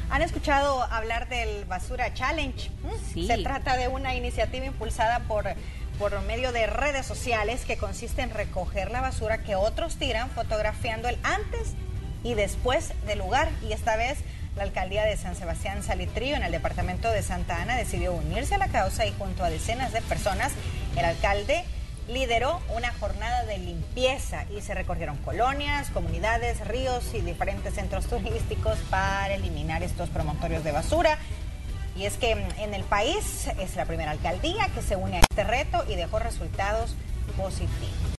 ¿Han escuchado hablar del Basura Challenge? Sí. Se trata de una iniciativa impulsada por medio de redes sociales que consiste en recoger la basura que otros tiran, fotografiando el antes y después del lugar. Y esta vez la alcaldía de San Sebastián Salitrío, en el departamento de Santa Ana, decidió unirse a la causa y junto a decenas de personas, el alcalde lideró una jornada de limpieza y se recorrieron colonias, comunidades, ríos y diferentes centros turísticos para eliminar estos promontorios de basura. Y es que en el país es la primera alcaldía que se une a este reto y dejó resultados positivos.